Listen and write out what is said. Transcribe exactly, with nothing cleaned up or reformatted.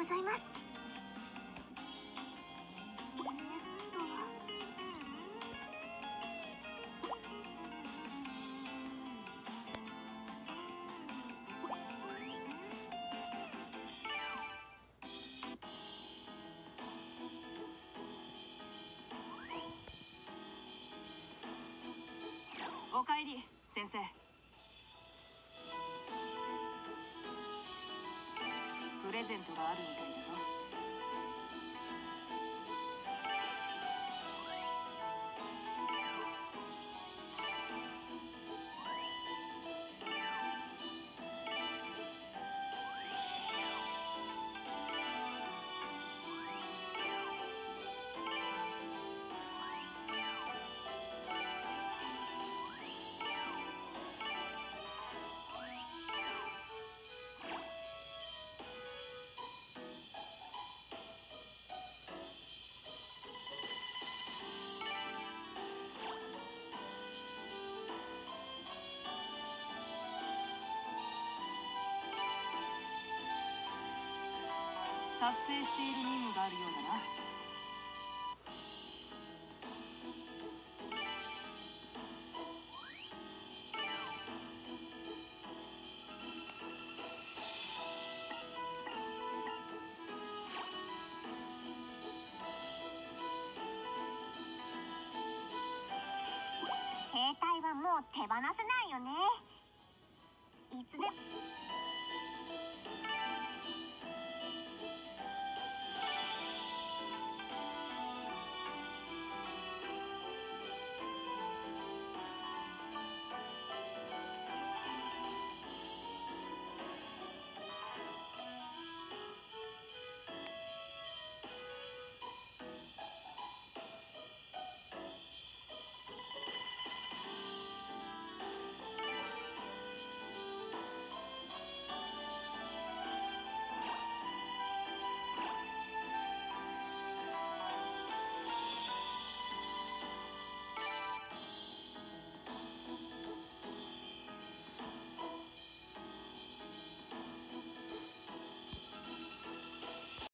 ざいます。えーっとおかえり先生。プレゼントがあるみたいだぞ。達成している任務があるようだな。 携帯はもう手放せないよね。いつで